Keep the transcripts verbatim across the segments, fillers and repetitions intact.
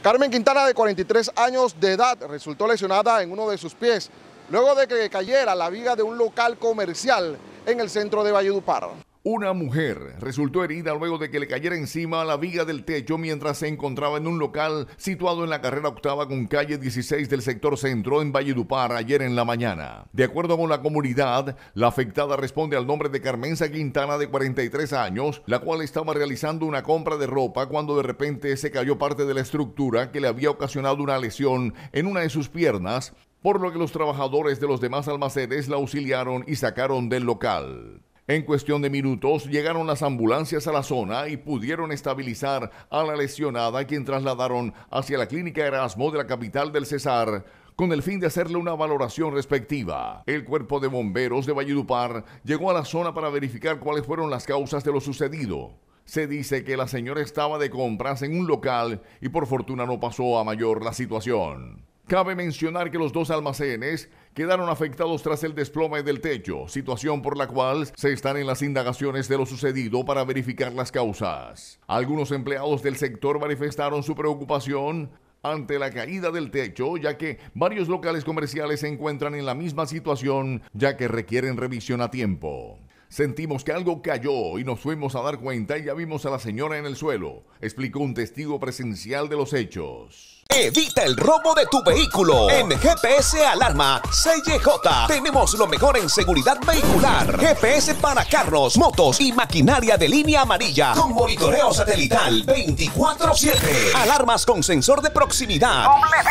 Carmen Quintana, de cuarenta y tres años de edad, resultó lesionada en uno de sus pies luego de que cayera la viga de un local comercial en el centro de Valledupar. Una mujer resultó herida luego de que le cayera encima la viga del techo mientras se encontraba en un local situado en la carrera octava con calle dieciséis del sector centro en Valledupar ayer en la mañana. De acuerdo con la comunidad, la afectada responde al nombre de Carmenza Quintana, de cuarenta y tres años, la cual estaba realizando una compra de ropa cuando de repente se cayó parte de la estructura que le había ocasionado una lesión en una de sus piernas, por lo que los trabajadores de los demás almacenes la auxiliaron y sacaron del local. En cuestión de minutos llegaron las ambulancias a la zona y pudieron estabilizar a la lesionada, quien trasladaron hacia la clínica Erasmo de la capital del Cesar con el fin de hacerle una valoración respectiva. El cuerpo de bomberos de Valledupar llegó a la zona para verificar cuáles fueron las causas de lo sucedido. Se dice que la señora estaba de compras en un local y por fortuna no pasó a mayor la situación. Cabe mencionar que los dos almacenes quedaron afectados tras el desplome del techo, situación por la cual se están en las indagaciones de lo sucedido para verificar las causas. Algunos empleados del sector manifestaron su preocupación ante la caída del techo, ya que varios locales comerciales se encuentran en la misma situación, ya que requieren revisión a tiempo. Sentimos que algo cayó y nos fuimos a dar cuenta y ya vimos a la señora en el suelo, explicó un testigo presencial de los hechos. Evita el robo de tu vehículo. En G P S Alarma C Y J tenemos lo mejor en seguridad vehicular. G P S para carros, motos y maquinaria de línea amarilla con monitoreo satelital veinticuatro siete. Alarmas con sensor de proximidad.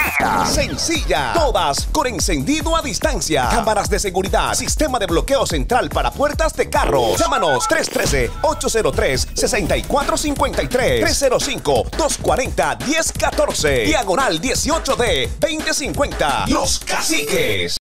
Sencilla. Todas con encendido a distancia. Cámaras de seguridad. Sistema de bloqueo central para puertas de carros. Llámanos tres uno tres, ocho cero tres, seis cuatro cinco tres, tres cero cinco, dos cuatro cero, uno cero uno cuatro. Diagonal dieciocho D veinte cincuenta. Los Caciques.